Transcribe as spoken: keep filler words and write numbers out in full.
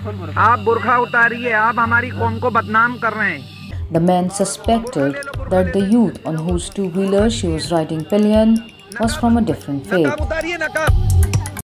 आप बुर्खा उतारिए, आप हमारी कौम को बदनाम कर रहे हैं। The man suspected that the youth on whose two-wheeler she was riding pillion was from a different faith.